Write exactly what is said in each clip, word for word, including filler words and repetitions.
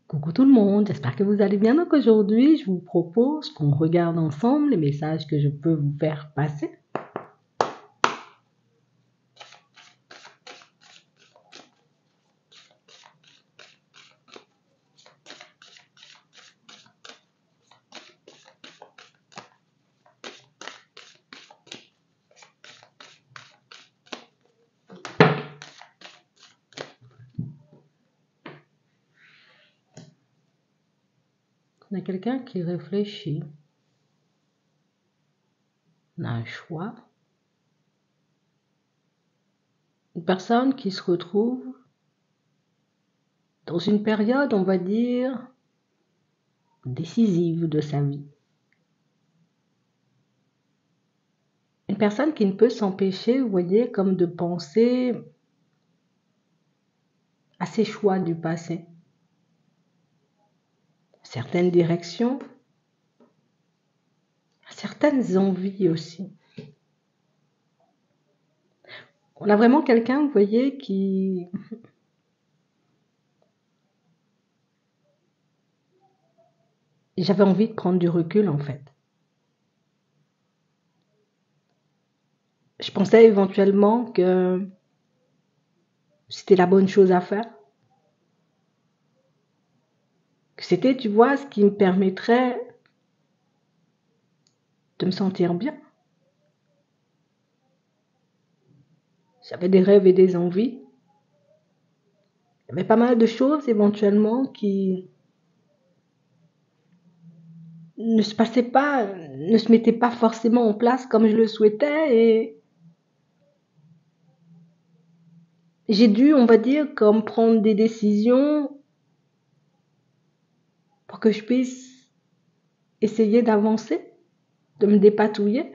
Coucou tout le monde, j'espère que vous allez bien. Donc aujourd'hui, je vous propose qu'on regarde ensemble les messages que je peux vous faire passer. On a quelqu'un qui réfléchit, on a un choix, une personne qui se retrouve dans une période, on va dire, décisive de sa vie. Une personne qui ne peut s'empêcher, vous voyez, comme de penser à ses choix du passé, à certaines directions, à certaines envies aussi. On a vraiment quelqu'un, vous voyez, qui... J'avais envie de prendre du recul, en fait. Je pensais éventuellement que c'était la bonne chose à faire. Que c'était, tu vois, ce qui me permettrait de me sentir bien. J'avais des rêves et des envies. Il y avait pas mal de choses éventuellement qui ne se passaient pas, ne se mettaient pas forcément en place comme je le souhaitais et j'ai dû, on va dire, comme prendre des décisions pour que je puisse essayer d'avancer, de me dépatouiller.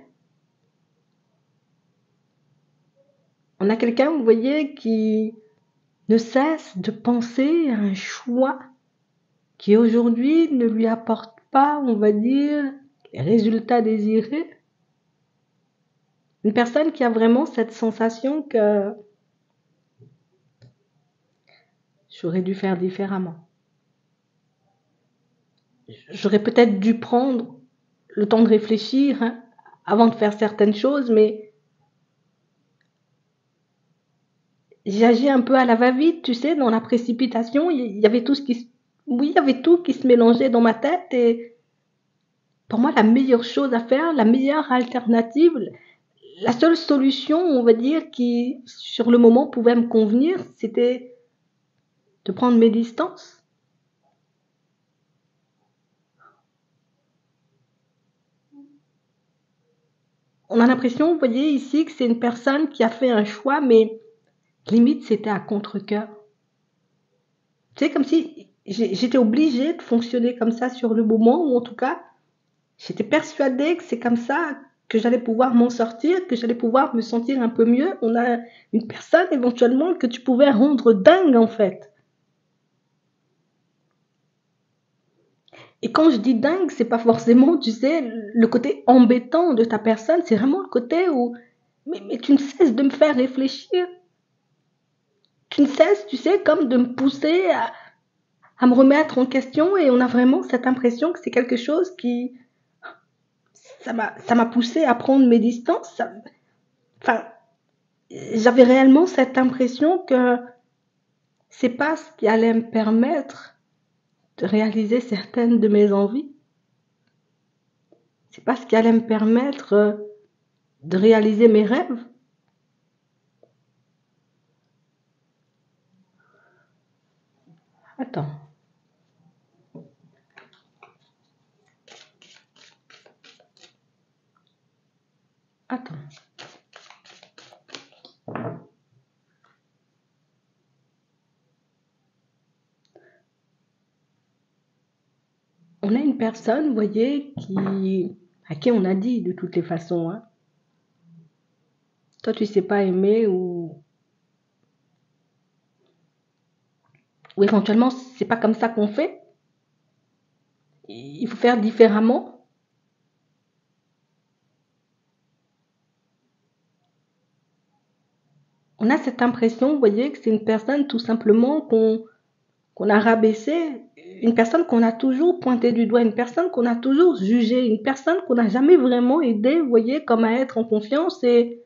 On a quelqu'un, vous voyez, qui ne cesse de penser à un choix qui aujourd'hui ne lui apporte pas, on va dire, les résultats désirés. Une personne qui a vraiment cette sensation que j'aurais dû faire différemment. J'aurais peut-être dû prendre le temps de réfléchir hein, avant de faire certaines choses, mais j'ai agi un peu à la va-vite, tu sais, dans la précipitation. Il y avait tout ce qui se... Oui, il y avait tout qui se mélangeait dans ma tête et pour moi, la meilleure chose à faire, la meilleure alternative, la seule solution, on va dire, qui sur le moment pouvait me convenir, c'était de prendre mes distances. On a l'impression, vous voyez ici, que c'est une personne qui a fait un choix, mais limite c'était à contre-cœur. C'est comme si j'étais obligée de fonctionner comme ça sur le moment, ou en tout cas, j'étais persuadée que c'est comme ça que j'allais pouvoir m'en sortir, que j'allais pouvoir me sentir un peu mieux. On a une personne éventuellement que tu pouvais rendre dingue en fait. Et quand je dis dingue, c'est pas forcément, tu sais, le côté embêtant de ta personne, c'est vraiment le côté où, mais, mais tu ne cesses de me faire réfléchir. Tu ne cesses, tu sais, comme de me pousser à, à me remettre en question et on a vraiment cette impression que c'est quelque chose qui, ça m'a, ça m'a poussé à prendre mes distances. Ça, enfin, j'avais réellement cette impression que c'est pas ce qui allait me permettre de réaliser certaines de mes envies. C'est pas ce qui allait me permettre de réaliser mes rêves. Attends. Attends. On a une personne, vous voyez, qui, à qui on a dit de toutes les façons, hein, toi tu sais pas aimer ou, ou éventuellement c'est pas comme ça qu'on fait. Il faut faire différemment. On a cette impression, vous voyez, que c'est une personne tout simplement qu'on qu'on a rabaissée, une personne qu'on a toujours pointée du doigt, une personne qu'on a toujours jugée, une personne qu'on n'a jamais vraiment aidée, vous voyez, comme à être en confiance. Et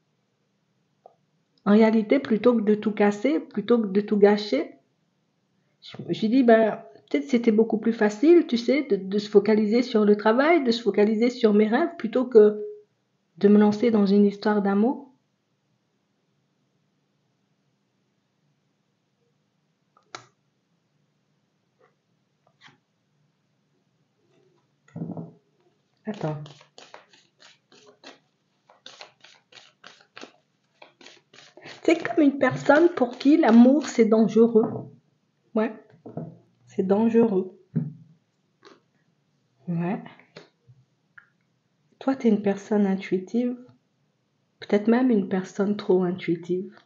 en réalité, plutôt que de tout casser, plutôt que de tout gâcher, je me suis dit, ben, peut-être c'était beaucoup plus facile, tu sais, de, de se focaliser sur le travail, de se focaliser sur mes rêves, plutôt que de me lancer dans une histoire d'amour. Attends. C'est comme une personne pour qui l'amour, c'est dangereux. Ouais, c'est dangereux. Ouais. Toi, t'es une personne intuitive. Peut-être même une personne trop intuitive.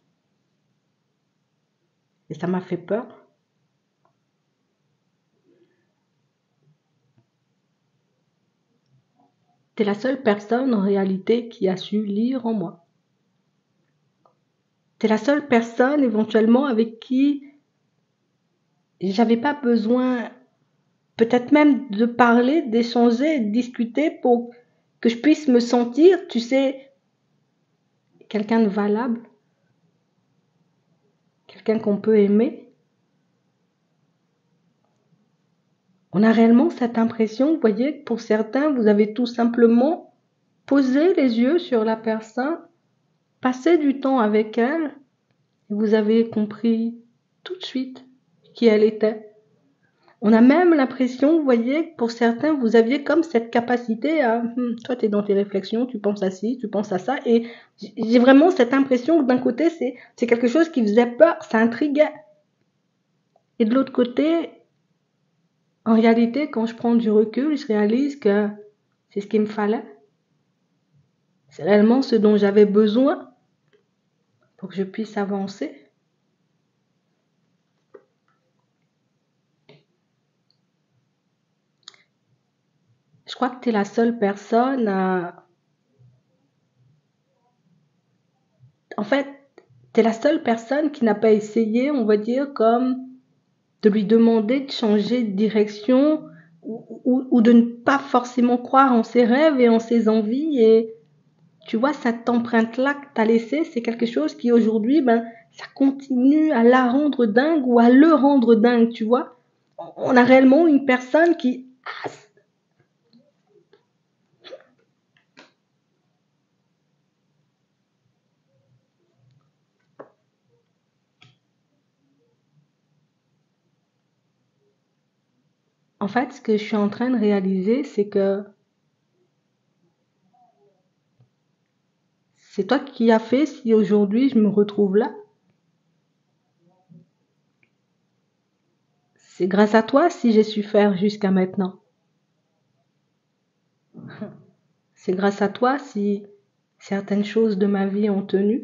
Et ça m'a fait peur. T'es la seule personne en réalité qui a su lire en moi. T'es la seule personne éventuellement avec qui j'avais pas besoin, peut-être même de parler, d'échanger, de discuter pour que je puisse me sentir, tu sais, quelqu'un de valable, quelqu'un qu'on peut aimer. On a réellement cette impression, vous voyez, que pour certains, vous avez tout simplement posé les yeux sur la personne, passé du temps avec elle, et vous avez compris tout de suite qui elle était. On a même l'impression, vous voyez, que pour certains, vous aviez comme cette capacité à, hum, toi, tu es dans tes réflexions, tu penses à ci, tu penses à ça, et j'ai vraiment cette impression que d'un côté, c'est, c'est quelque chose qui faisait peur, ça intriguait. Et de l'autre côté, en réalité, quand je prends du recul, je réalise que c'est ce qu'il me fallait. C'est réellement ce dont j'avais besoin pour que je puisse avancer. Je crois que tu es la seule personne à... En fait, tu es la seule personne qui n'a pas essayé, on va dire, comme de lui demander de changer de direction ou, ou, ou de ne pas forcément croire en ses rêves et en ses envies. Et tu vois, cette empreinte-là que tu as laissée, c'est quelque chose qui aujourd'hui, ben, ça continue à la rendre dingue ou à le rendre dingue, tu vois. On a réellement une personne qui... En fait, ce que je suis en train de réaliser, c'est que c'est toi qui as fait si aujourd'hui je me retrouve là. C'est grâce à toi si j'ai su faire jusqu'à maintenant. C'est grâce à toi si certaines choses de ma vie ont tenu.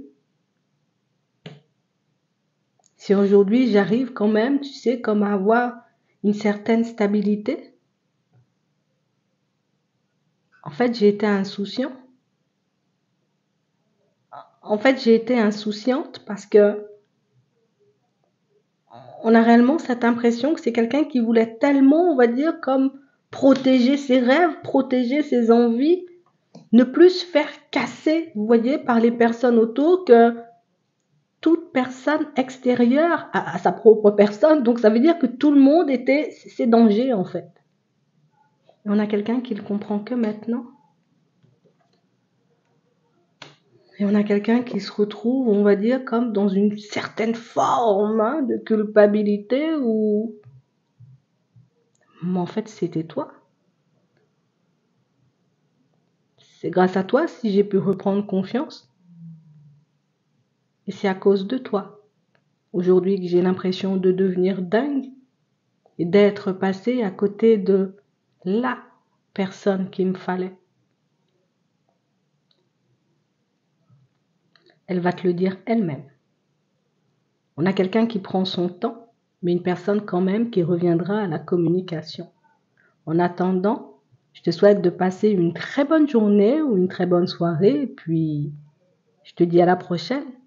Si aujourd'hui j'arrive quand même, tu sais, comme à avoir une certaine stabilité. En fait, j'ai été insouciant. En fait, j'ai été insouciante parce que on a réellement cette impression que c'est quelqu'un qui voulait tellement, on va dire, comme protéger ses rêves, protéger ses envies, ne plus se faire casser, vous voyez, par les personnes autour, que toute personne extérieure à, à sa propre personne. Donc ça veut dire que tout le monde était ses dangers en fait. Et on a quelqu'un qui le comprend que maintenant. Et on a quelqu'un qui se retrouve, on va dire, comme dans une certaine forme hein, de culpabilité où... Mais en fait, c'était toi. C'est grâce à toi si j'ai pu reprendre confiance. Et c'est à cause de toi. Aujourd'hui que j'ai l'impression de devenir dingue et d'être passé à côté de la personne qu'il me fallait. Elle va te le dire elle-même. On a quelqu'un qui prend son temps, mais une personne quand même qui reviendra à la communication. En attendant, je te souhaite de passer une très bonne journée ou une très bonne soirée, et puis je te dis à la prochaine.